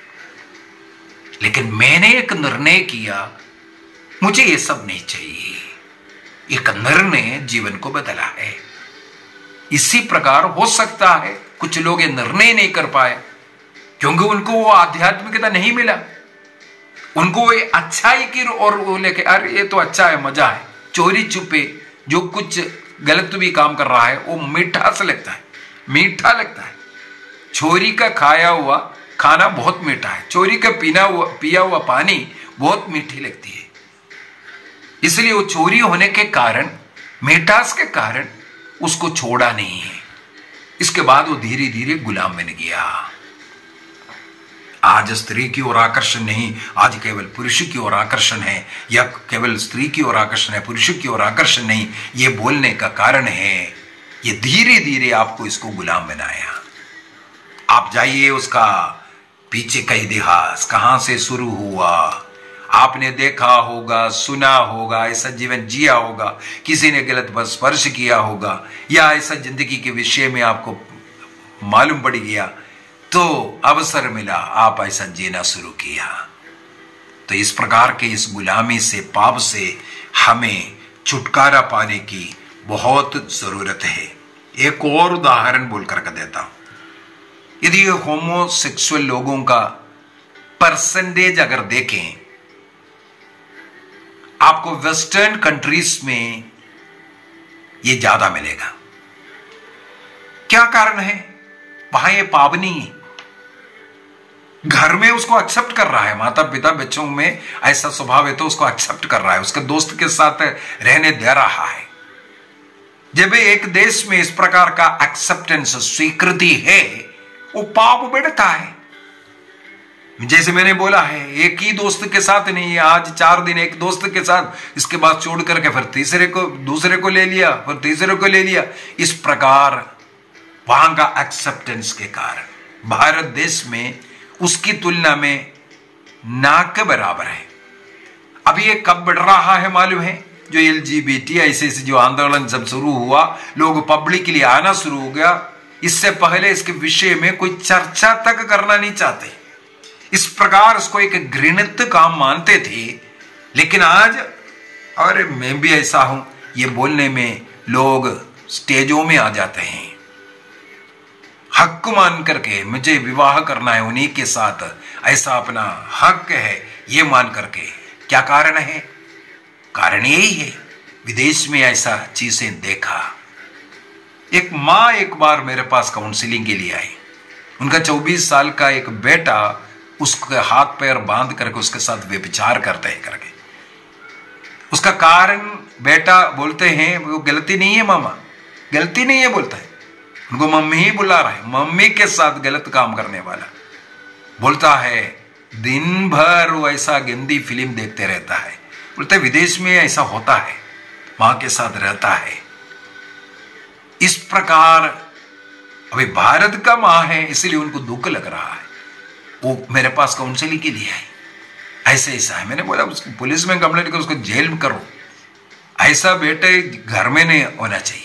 लेकिन मैंने एक निर्णय किया, मुझे ये सब नहीं चाहिए। एक निर्णय जीवन को बदला है। इसी प्रकार हो सकता है कुछ लोग ये निर्णय नहीं कर पाए क्योंकि उनको वो आध्यात्मिकता नहीं मिला, उनको वो अच्छाई की और वो लेके अरे ये तो अच्छा है, मजा है, चोरी छुपे जो कुछ गलत भी काम कर रहा है वो मीठा सा लगता है, मीठा लगता है। चोरी का खाया हुआ खाना बहुत मीठा है, चोरी का पिया हुआ पानी बहुत मीठी लगती है। इसलिए वो चोरी होने के कारण, मिठास के कारण उसको छोड़ा नहीं है। इसके बाद वो धीरे धीरे गुलाम बन गया। आज स्त्री की ओर आकर्षण नहीं, आज केवल पुरुष की ओर आकर्षण है, या केवल स्त्री की ओर आकर्षण है, पुरुष की ओर आकर्षण नहीं, ये बोलने का कारण है ये धीरे धीरे आपको इसको गुलाम बनाया। आप जाइए उसका पीछे का इतिहास कहां से शुरू हुआ, आपने देखा होगा, सुना होगा, ऐसा जीवन जिया होगा, किसी ने गलत स्पर्श किया होगा, या ऐसा जिंदगी के विषय में आपको मालूम पड़ गया तो अवसर मिला, आप ऐसा जीना शुरू किया। तो इस प्रकार के इस गुलामी से, पाप से हमें छुटकारा पाने की बहुत जरूरत है। एक और उदाहरण बोलकर के देता हूं। यदि ये होमोसेक्सुअल लोगों का परसेंटेज अगर देखें, आपको वेस्टर्न कंट्रीज में ये ज्यादा मिलेगा। क्या कारण है? वहां ये पाप नहीं है, घर में उसको एक्सेप्ट कर रहा है, माता पिता बच्चों में ऐसा स्वभाव है तो उसको एक्सेप्ट कर रहा है, उसके दोस्त के साथ रहने दे रहा है। जब एक देश में इस प्रकार का एक्सेप्टेंस, स्वीकृति है, वो पाप बढ़ता है। जैसे मैंने बोला है, एक ही दोस्त के साथ नहीं है, आज 4 दिन एक दोस्त के साथ, इसके बाद छोड़ करके फिर दूसरे को ले लिया, फिर तीसरे को ले लिया। इस प्रकार वहां का एक्सेप्टेंस के कारण भारत देश में उसकी तुलना में नाक के बराबर है। अभी ये कब बढ़ रहा है मालूम है? जो LGBT ऐसे जो आंदोलन जब शुरू हुआ, लोग पब्लिक के लिए आना शुरू हो गया, इससे पहले इसके विषय में कोई चर्चा तक करना नहीं चाहते। इस प्रकार उसको एक घृणित काम मानते थे। लेकिन आज, और मैं भी ऐसा हूं, ये बोलने में लोग स्टेजों में आ जाते हैं, हक मान करके मुझे विवाह करना है उन्हीं के साथ, ऐसा अपना हक है ये मान करके। क्या कारण है? कारण यही है, विदेश में ऐसा चीजें देखा। एक माँ एक बार मेरे पास काउंसलिंग के लिए आई, उनका 24 साल का एक बेटा उसके हाथ पैर बांध करके उसके साथ व्यभिचार करते हैं करके। उसका कारण बेटा बोलते हैं वो गलती नहीं है मामा, गलती नहीं है बोलता है, उनको मम्मी ही बुला रहा है, मम्मी के साथ गलत काम करने वाला। बोलता है दिन भर वो ऐसा गंदी फिल्म देखते रहता है। बोलते विदेश में ऐसा होता है, मां के साथ रहता है। इस प्रकार अभी भारत का मां है, इसलिए उनको दुख लग रहा है। वो मेरे पास काउंसलिंग के लिए आई, ऐसे ऐसा है। मैंने बोला उसको पुलिस में कंप्लेंट करो, उसको जेल में करो, ऐसा बेटे घर में नहीं होना चाहिए।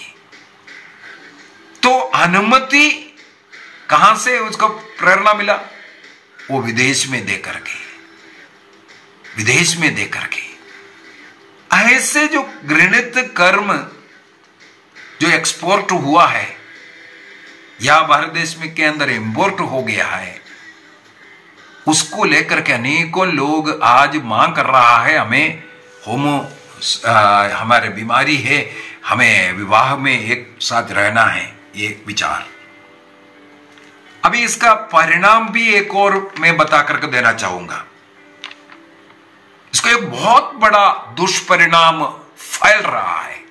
तो अनुमति कहां से उसको प्रेरणा मिला? वो विदेश में दे करके, विदेश में दे करके ऐसे जो घृणित कर्म जो एक्सपोर्ट हुआ है या भारत देश में के अंदर इंपोर्ट हो गया है, उसको लेकर के अनेकों लोग आज मांग कर रहा है हमें हमारे बीमारी है, हमें विवाह में एक साथ रहना है, ये विचार। अभी इसका परिणाम भी एक और मैं बता करके देना चाहूंगा। इसका एक बहुत बड़ा दुष्परिणाम फैल रहा है।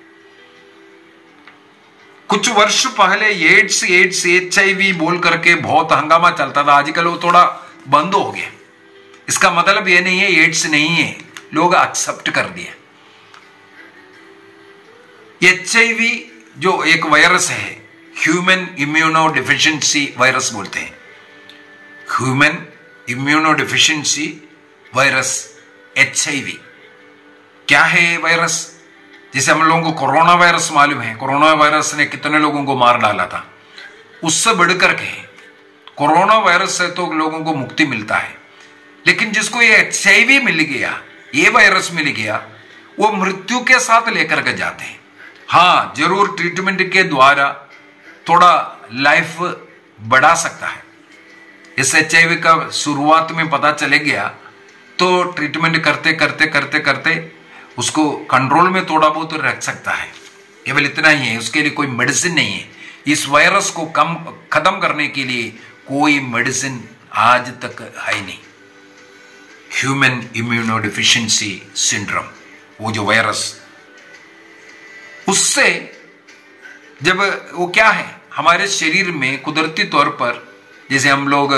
कुछ वर्ष पहले एड्स HIV बोल करके बहुत हंगामा चलता था, आजकल वो थोड़ा बंद हो गया। इसका मतलब ये नहीं है एड्स नहीं है, लोग एक्सेप्ट कर दिया। HIV जो एक वायरस है, ह्यूमन इम्यूनो डिफिशिएंसी वायरस बोलते हैं, human immuno deficiency virus HIV। क्या है ये वायरस? जैसे हम लोगों को कोरोना वायरस मालूम है, कोरोना वायरस ने कितने लोगों को मार डाला था। उससे बढ़कर के कोरोना वायरस से तो लोगों को मुक्ति मिलता है, लेकिन जिसको ये HIV मिल गया, ये वायरस मिल गया, वो मृत्यु के साथ लेकर के जाते हैं। हाँ, जरूर ट्रीटमेंट के द्वारा थोड़ा लाइफ बढ़ा सकता है। इस HIV का शुरुआत में पता चले गया तो ट्रीटमेंट करते करते करते करते उसको कंट्रोल में थोड़ा बहुत रख सकता है, केवल इतना ही है। उसके लिए कोई मेडिसिन नहीं है। इस वायरस को खत्म करने के लिए कोई मेडिसिन आज तक है नहीं। ह्यूमन इम्यूनो डिफिशिएंसी सिंड्रोम, वो जो वायरस, उससे जब वो क्या है हमारे शरीर में कुदरती तौर पर, जैसे हम लोग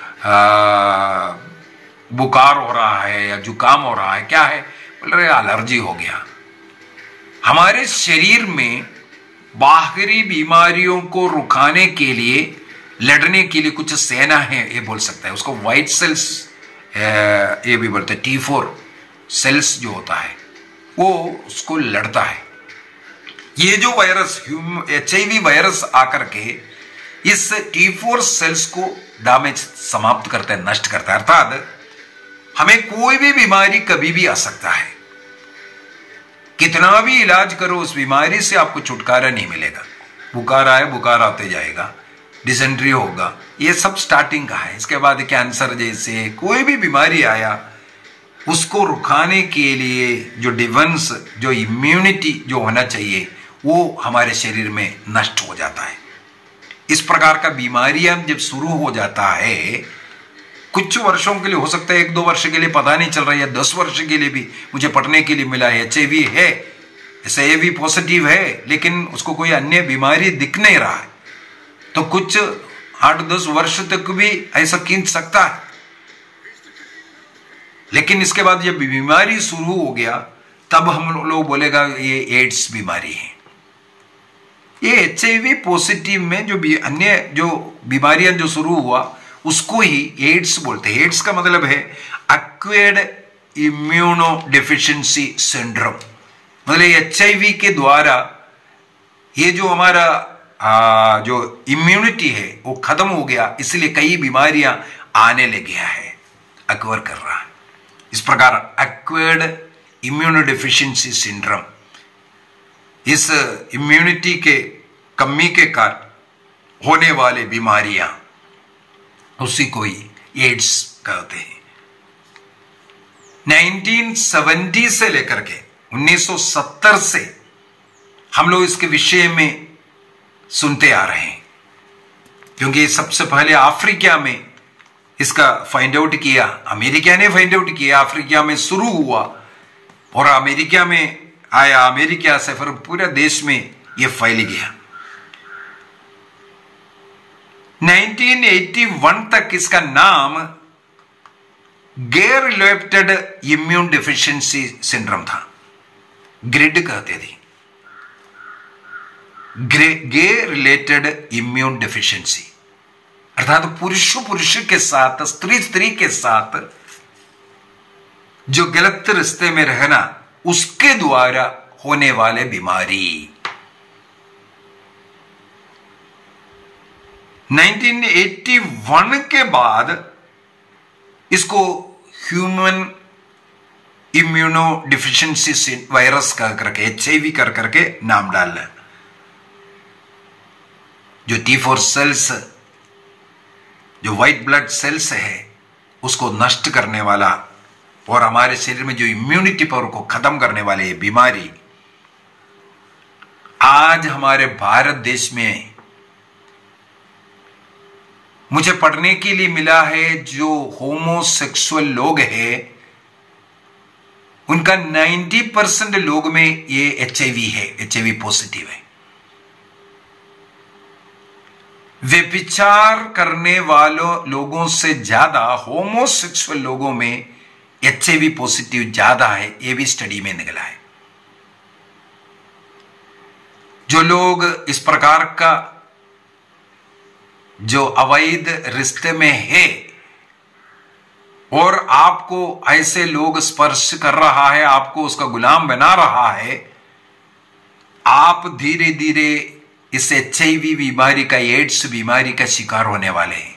बुखार हो रहा है या जुकाम हो रहा है, क्या है बोल रहे एलर्जी हो गया। हमारे शरीर में बाहरी बीमारियों को रुकाने के लिए, लड़ने के लिए कुछ सेना है, ये बोल सकता है। उसको व्हाइट सेल्स ये भी बोलते हैं, T4 सेल्स जो होता है वो उसको लड़ता है। ये जो वायरस HIV वायरस आकर के इस T4 सेल्स को डैमेज, समाप्त करता है, नष्ट करता है। अर्थात हमें कोई भी बीमारी कभी भी आ सकता है, कितना भी इलाज करो उस बीमारी से आपको छुटकारा नहीं मिलेगा। बुखार आए, बुखार आते जाएगा, डिसेंट्री होगा, ये सब स्टार्टिंग का है। इसके बाद कैंसर जैसे कोई भी बीमारी आया, उसको रुकाने के लिए जो डिफेंस, जो इम्यूनिटी जो होना चाहिए, वो हमारे शरीर में नष्ट हो जाता है। इस प्रकार का बीमारियां जब शुरू हो जाता है कुछ वर्षों के लिए हो सकता है, 1-2 वर्ष के लिए पता नहीं चल रहा है, या 10 वर्ष के लिए भी मुझे पढ़ने के लिए मिला है HIV है, HIV पॉजिटिव है, लेकिन उसको कोई अन्य बीमारी दिख नहीं रहा है, तो कुछ 8-10 वर्ष तक भी ऐसा खींच सकता है। लेकिन इसके बाद जब बीमारी शुरू हो गया तब हम लोग बोलेगा ये एड्स बीमारी है। ये HIV पॉजिटिव में जो अन्य जो बीमारियां जो शुरू हुआ उसको ही एड्स बोलते हैं। एड्स का मतलब है एक्वायर्ड इम्यूनो डेफिशिएंसी सिंड्रोम, मतलब HIV के द्वारा ये जो हमारा जो इम्यूनिटी है वो खत्म हो गया, इसलिए कई बीमारियां आने लगी है, अक्वायर कर रहा है। इस प्रकार एक्वायर्ड इम्यूनो डेफिशिएंसी सिंड्रोम, इस इम्यूनिटी के कमी के कारण होने वाले बीमारियां, उसी को ही एड्स कहते हैं। 1970 से लेकर के 1970 से हम लोग इसके विषय में सुनते आ रहे हैं, क्योंकि सबसे पहले अफ्रीका में इसका फाइंड आउट किया, अमेरिका ने फाइंड आउट किया, अफ्रीका में शुरू हुआ और अमेरिका में आया, अमेरिका से फिर पूरे देश में यह फैल गया। 1981 तक इसका नाम gay related immune deficiency syndrome था, ग्रिड कहते थे, गे रिलेटेड इम्यून डेफिशिएंसी, अर्थात पुरुष के साथ, स्त्री के साथ जो गलत रिश्ते में रहना, उसके द्वारा होने वाले बीमारी। 1981 के बाद इसको ह्यूमन इम्यूनो डिफिशिएंसी वायरस कर करके, HIV कर करके नाम डालना। जो T4 सेल्स, जो व्हाइट ब्लड सेल्स है, उसको नष्ट करने वाला और हमारे शरीर में जो इम्यूनिटी पावर को खत्म करने वाले ये बीमारी आज हमारे भारत देश में मुझे पढ़ने के लिए मिला है। जो होमोसेक्सुअल लोग हैं उनका 90% लोग में ये HIV है, HIV पॉजिटिव है। व्यभिचार करने वालों लोगों से ज्यादा होमोसेक्सुअल लोगों में HIV पॉजिटिव ज्यादा है, ये भी स्टडी में निकला है। जो लोग इस प्रकार का जो अवैध रिश्ते में है और आपको ऐसे लोग स्पर्श कर रहा है, आपको उसका गुलाम बना रहा है, आप धीरे धीरे इस HIV बीमारी का, एड्स बीमारी का शिकार होने वाले हैं।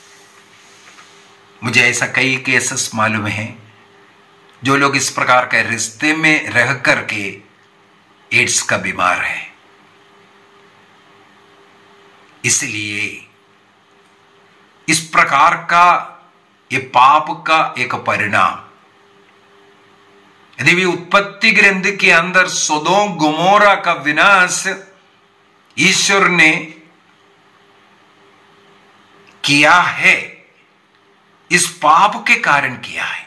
मुझे ऐसा कई केसेस मालूम हैं जो लोग इस प्रकार के रिश्ते में रह करके एड्स का बीमार है। इसलिए इस प्रकार का ये पाप का एक परिणाम, यदि भी उत्पत्ति ग्रंथ के अंदर सोदोम गोमोरा का विनाश ईश्वर ने किया है, इस पाप के कारण किया है।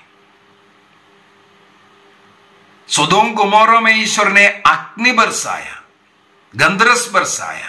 सोदोम गोमोरा में ईश्वर ने अग्नि बरसाया, गंधरस बरसाया।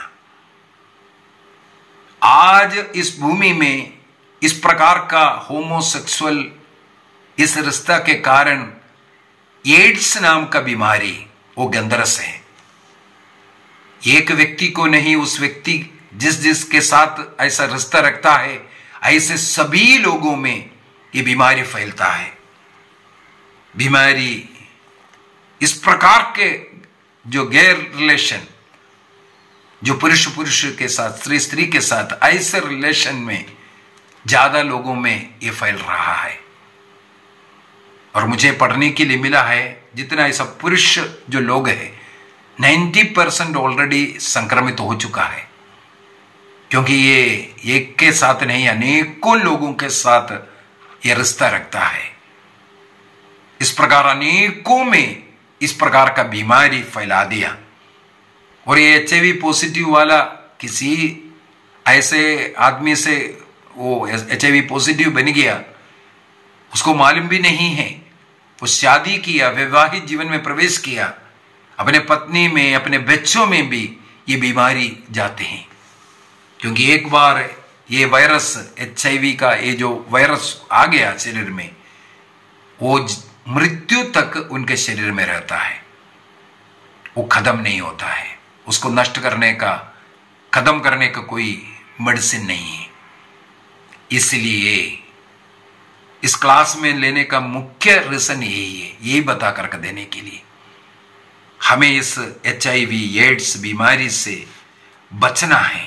आज इस भूमि में इस प्रकार का होमोसेक्सुअल इस रिश्ता के कारण एड्स नाम का बीमारी, वो गंधरस है। एक व्यक्ति को नहीं, उस व्यक्ति जिसके साथ ऐसा रिश्ता रखता है, ऐसे सभी लोगों में ये बीमारी फैलता है। बीमारी इस प्रकार के जो गैर रिलेशन, जो पुरुष के साथ, स्त्री के साथ, ऐसे रिलेशन में ज्यादा लोगों में ये फैल रहा है। और मुझे पढ़ने के लिए मिला है जितना ऐसा पुरुष जो लोग हैं 90% ऑलरेडी संक्रमित हो चुका है, क्योंकि ये एक के साथ नहीं अनेकों लोगों के साथ ये रिश्ता रखता है। इस प्रकार अनेकों में इस प्रकार का बीमारी फैला दिया। और ये HIV पॉजिटिव वाला किसी ऐसे आदमी से वो HIV पॉजिटिव बन गया, उसको मालूम भी नहीं है, वो शादी किया, वैवाहिक जीवन में प्रवेश किया, अपने पत्नी में, अपने बच्चों में भी ये बीमारी जाते हैं। क्योंकि एक बार ये वायरस HIV का ये जो वायरस आ गया शरीर में, वो मृत्यु तक उनके शरीर में रहता है, वो खत्म नहीं होता है। उसको नष्ट करने का, खत्म करने का कोई मेडिसिन नहीं है। इसलिए इस क्लास में लेने का मुख्य रीजन यही है, यही बता करके देने के लिए हमें इस HIV एड्स बीमारी से बचना है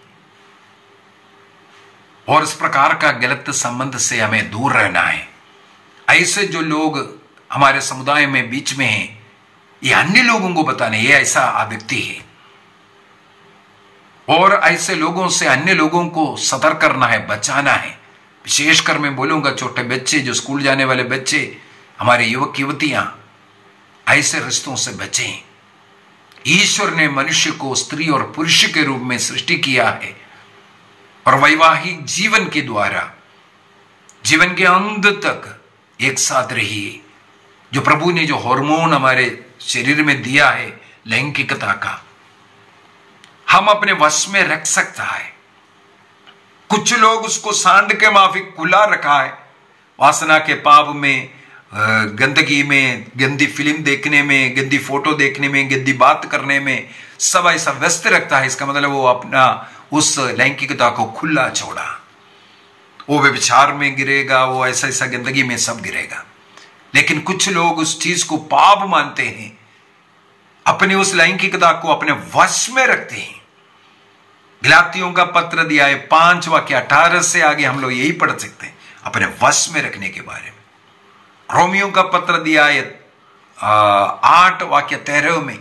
और इस प्रकार का गलत संबंध से हमें दूर रहना है। ऐसे जो लोग हमारे समुदाय में बीच में हैं, ये अन्य लोगों को बताने, ये ऐसा व्यक्ति है, और ऐसे लोगों से अन्य लोगों को सतर्क करना है, बचाना है। विशेषकर मैं बोलूंगा छोटे बच्चे, जो स्कूल जाने वाले बच्चे, हमारे युवक युवतियां, ऐसे रिश्तों से बचें। ईश्वर ने मनुष्य को स्त्री और पुरुष के रूप में सृष्टि किया है और वैवाहिक जीवन के द्वारा जीवन के अंत तक एक साथ रहिए। जो प्रभु ने जो हार्मोन हमारे शरीर में दिया है लैंगिकता का, हम अपने वश में रख सकता है। कुछ लोग उसको सांड के माफिक खुला रखा है, वासना के पाप में, गंदगी में, गंदी फिल्म देखने में, गंदी फोटो देखने में, गंदी बात करने में, सब ऐसा व्यस्त रखता है। इसका मतलब वो अपना उस लैंगिकता को खुला छोड़ा, वो व्यभिचार में गिरेगा, वो ऐसा ऐसा गंदगी में सब गिरेगा। लेकिन कुछ लोग उस चीज को पाप मानते हैं, अपनी उस लैंगिकता को अपने वश में रखते हैं। गलातियों का पत्र दिया है 5 वाक्य 18 से आगे हम लोग यही पढ़ सकते हैं, अपने वश में रखने के बारे में। रोमियों का पत्र दिया है 8 वाक्य 13 में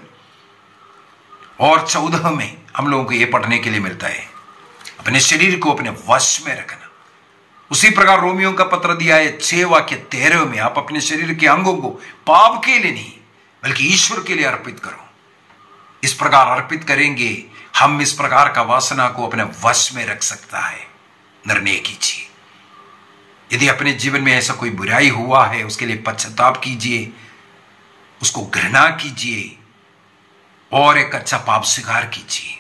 और 14 में हम लोगों को यह पढ़ने के लिए मिलता है, अपने शरीर को अपने वश में रखना। उसी प्रकार रोमियों का पत्र दिया है 6 वाक्य 13 में, आप अपने शरीर के अंगों को पाप के लिए नहीं बल्कि ईश्वर के लिए अर्पित करो। इस प्रकार अर्पित करेंगे हम, इस प्रकार का वासना को अपने वश में रख सकता है। निर्णय कीजिए, यदि अपने जीवन में ऐसा कोई बुराई हुआ है उसके लिए पश्चाताप कीजिए, उसको घृणा कीजिए और एक अच्छा पाप स्वीकार कीजिए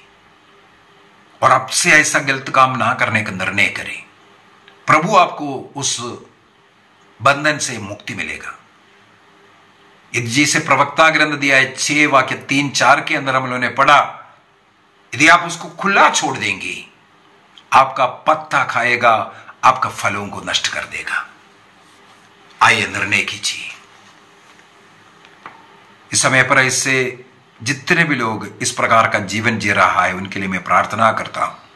और अब से ऐसा गलत काम ना करने का निर्णय करें। प्रभु आपको उस बंधन से मुक्ति मिलेगा। यदि जिसे प्रवक्ता ग्रंथ दिया है 6 वाक्य 3-4 के अंदर हम लोगों ने पढ़ा, यदि आप उसको खुला छोड़ देंगे, आपका पत्ता खाएगा, आपका फलों को नष्ट कर देगा। आइए निर्णय कीजिए। इस समय पर इससे जितने भी लोग इस प्रकार का जीवन जी रहा है उनके लिए मैं प्रार्थना करता हूं।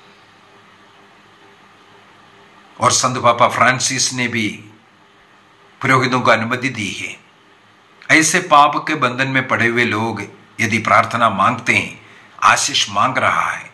और संत पापा फ्रांसिस ने भी पुरोहितों को अनुमति दी है, ऐसे पाप के बंधन में पड़े हुए लोग यदि प्रार्थना मांगते हैं, आशीष मांग रहा है,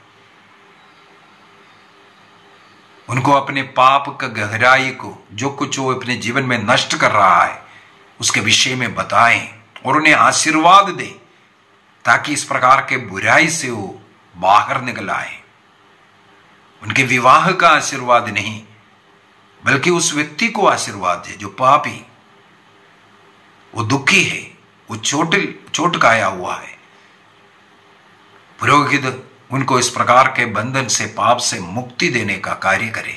उनको अपने पाप का गहराई को, जो कुछ वो अपने जीवन में नष्ट कर रहा है, उसके विषय में बताएं और उन्हें आशीर्वाद दें, ताकि इस प्रकार के बुराई से वो बाहर निकल आए। उनके विवाह का आशीर्वाद नहीं बल्कि उस व्यक्ति को आशीर्वाद दे जो पापी, वो दुखी है, वो चोट खाया हुआ है। पुरोहित उनको इस प्रकार के बंधन से, पाप से मुक्ति देने का कार्य करे।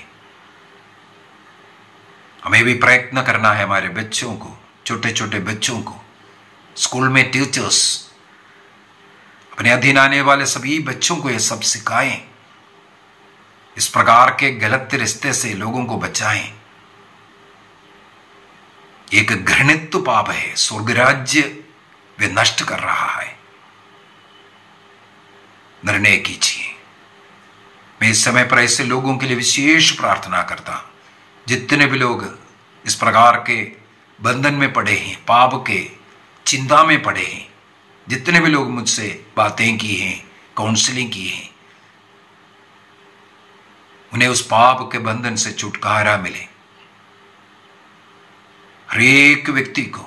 हमें भी प्रयत्न करना है हमारे बच्चों को, छोटे छोटे बच्चों को, स्कूल में टीचर्स अपने अधीन आने वाले सभी बच्चों को यह सब सिखाएं, इस प्रकार के गलत रिश्ते से लोगों को बचाएं। एक घृणित पाप है, स्वर्ग राज्य वे नष्ट कर रहा है। निर्णय कीजिए। मैं इस समय पर ऐसे लोगों के लिए विशेष प्रार्थना करता हूं, जितने भी लोग इस प्रकार के बंधन में पड़े हैं, पाप के चिंता में पड़े हैं, जितने भी लोग मुझसे बातें की हैं, काउंसलिंग की है, उन्हें उस पाप के बंधन से छुटकारा मिले। हर एक व्यक्ति को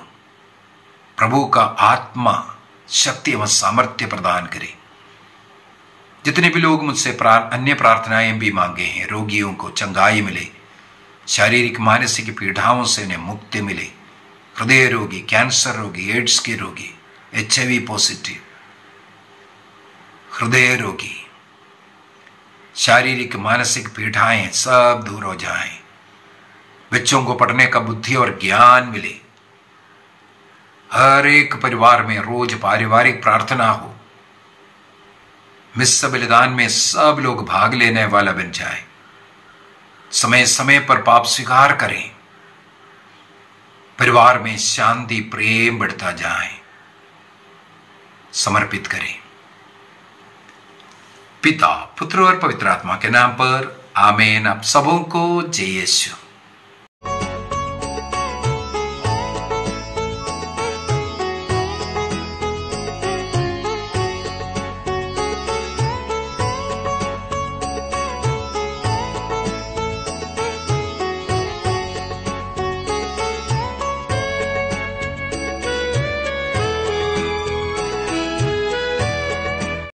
प्रभु का आत्मा शक्ति एवं सामर्थ्य प्रदान करे जितने भी लोग मुझसे अन्य प्रार्थनाएं भी मांगे हैं, रोगियों को चंगाई मिले, शारीरिक मानसिक पीड़ाओं से उन्हें मुक्ति मिले, हृदय रोगी, कैंसर रोगी, एड्स के रोगी, HIV पॉजिटिव, हृदय रोगी, शारीरिक मानसिक पीड़ाएं सब दूर हो जाएं। बच्चों को पढ़ने का बुद्धि और ज्ञान मिले। हर एक परिवार में रोज पारिवारिक प्रार्थना हो। मिस्र बलिदान में सब लोग भाग लेने वाला बन जाए। समय समय पर पाप स्वीकार करें। परिवार में शांति प्रेम बढ़ता जाए। समर्पित करें। पिता, पुत्र और पवित्र आत्मा के नाम पर आमीन। आप सबों को जय यीशु।